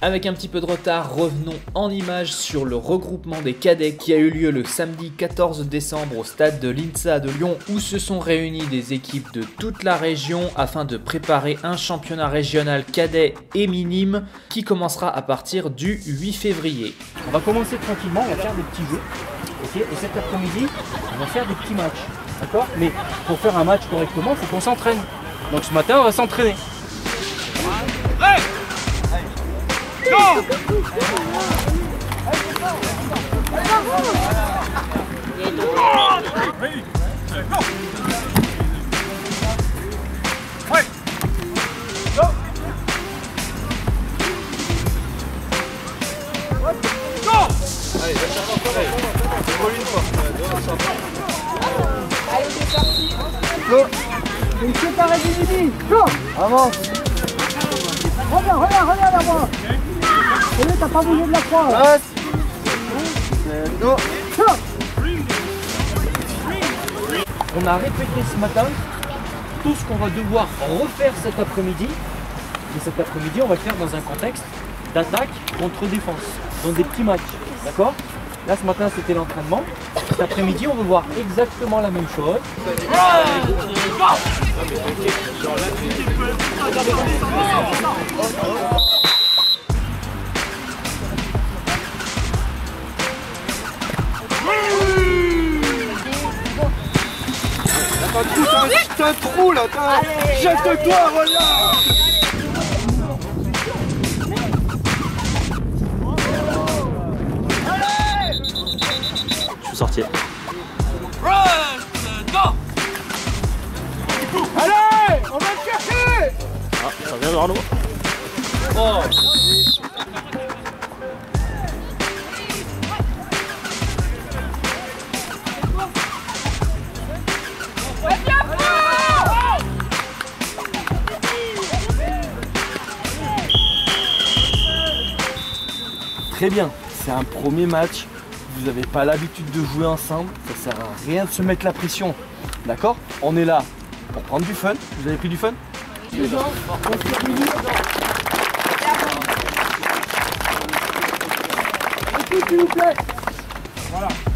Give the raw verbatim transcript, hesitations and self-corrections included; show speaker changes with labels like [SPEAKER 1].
[SPEAKER 1] Avec un petit peu de retard, revenons en images sur le regroupement des cadets qui a eu lieu le samedi quatorze décembre au stade de l'INSA de Lyon où se sont réunies des équipes de toute la région afin de préparer un championnat régional cadet et minime qui commencera à partir du huit février.
[SPEAKER 2] On va commencer tranquillement, on va faire des petits jeux, ok, et cet après-midi, on va faire des petits matchs, d'accord. Mais pour faire un match correctement, il faut qu'on s'entraîne. Donc ce matin, on va s'entraîner. Hey Go
[SPEAKER 3] Allez, va chercher encore. Allez, vole une fois.
[SPEAKER 4] Allez, c'est parti.
[SPEAKER 5] Go. Une séparée du midi. Go. Avance. Reviens, reviens, reviens là moi. Et là, t'as pas bougé de la croix. Passe. Go. Go.
[SPEAKER 2] On a répété ce matin tout ce qu'on va devoir refaire cet après-midi. Et cet après-midi, on va le faire dans un contexte d'attaque contre défense, dans des petits matchs, d'accord? Là, ce matin, c'était l'entraînement. Cet après-midi, on va voir exactement la même chose.
[SPEAKER 3] T'as un trou là, jette-toi, regarde.
[SPEAKER 2] Je suis sorti.
[SPEAKER 5] Allez, on va le chercher.
[SPEAKER 2] Ah, ça vient vers nous. Oh.
[SPEAKER 6] Très bien, c'est un premier match, vous n'avez pas l'habitude de jouer ensemble, ça sert à rien de se mettre la pression, d'accord? On est là pour prendre du fun, vous avez pris du fun?
[SPEAKER 5] Les gens, on se termine. Écoute, s'il vous plaît. Voilà.